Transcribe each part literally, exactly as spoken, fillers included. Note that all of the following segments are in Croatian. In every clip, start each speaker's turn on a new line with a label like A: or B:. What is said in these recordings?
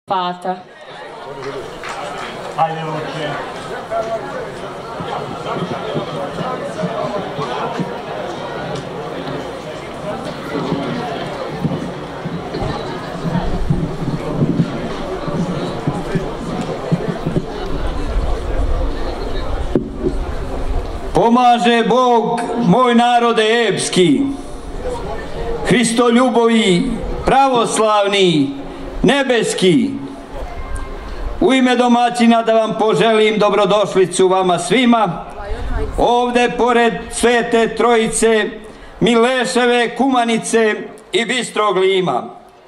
A: Fata.
B: Ajde, Luče.
C: Pomaže Bog moj narode epski, Hristoljubovi, pravoslavni, nebeski. U ime domaćina da vam poželim dobrodošlicu vama svima, ovde pored Svete Trojice, Mileševe, Kumanice i Bistrog Lima.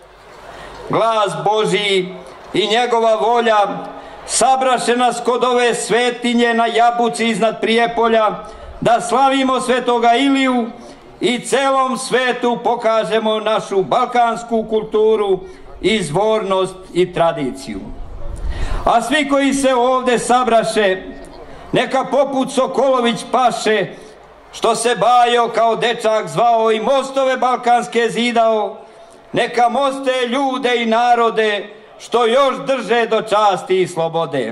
C: Glas Božji i njegova volja sabraše nas kod ove svetinje na Jabuci iznad Prijepolja, da slavimo Svetoga Iliju i celom svetu pokažemo našu balkansku kulturu, izvornost i tradiciju. A svi koji se ovde sabraše, neka poput Sokolović paše, što se Bajo kao dečak zvao i mostove balkanske zidao, neka moste ljude i narode što još drže do časti i slobode.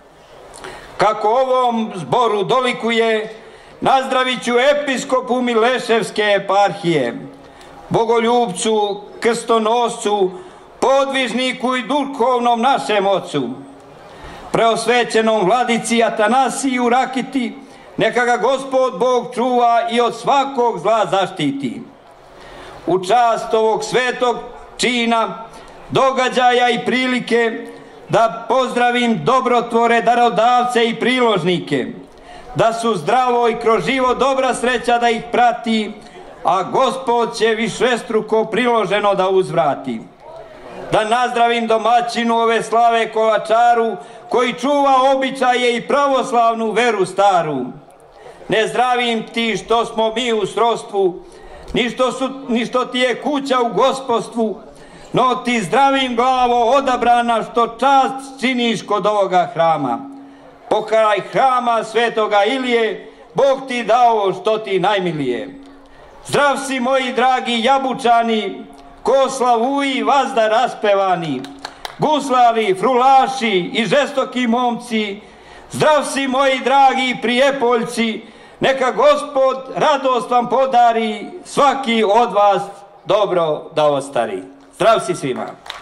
C: Kako ovom zboru dolikuje, nazdravit ću episkopu Mileševske eparhije, bogoljubcu, krstonoscu, podvižniku i duhovnom našem ocu, preosvećenom vladici Atanasiju Rakiti, neka ga Gospod Bog čuva i od svakog zla zaštiti. U čast ovog svetog čina, događaja i prilike, da pozdravim dobrotvore, darodavce i priložnike, da su zdravo i kroz život dobra sreća da ih prati, a Gospod će višestruko priloženo da uzvrati. Da nazdravim domaćinu ove slave Kolačaru, koji čuva običaje i pravoslavnu veru staru. Ne zdravim ti što smo mi u srodstvu, ni što, su, ni što ti je kuća u gospodstvu, no ti zdravim glavo odabrana što čast činiš kod ovoga hrama. Pokraj hrama Svetoga Ilije, Bog ti dao što ti najmilije. Zdrav si moji dragi Jabučani, ko slavuji vazda raspevani, guslari, frulaši i žestoki momci. Zdrav si moji dragi Prijepoljci, neka Gospod radost vam podari, svaki od vas dobro da ostari. Zdrav si svima.